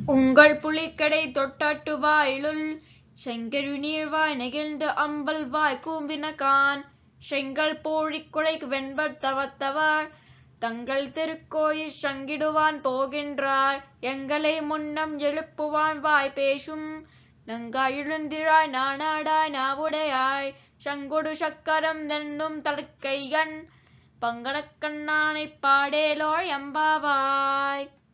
உங்கள் புலிக்கடை தொட்டாட்டுவாயிலுள் செங்கருநீர்வாய் நெகிழ்ந்து அம்பல்வாய் கூம்பினகான் செங்கல் போழிக்குழை வெண்பர் தவத்தவர் தங்கள் திருக்கோயில் சங்கிடுவான் போகின்றார் எங்களை முன்னம் எழுப்புவான் வாய் பேசும் நங்காய் எழுந்திராய் நானாடாய் நாவுடையாய் சங்கொடு சக்கரம் தென்னும் தடக்கைகண் பங்கடக்கண்ணானைப் பாடேலோர் எம்பாவாய்.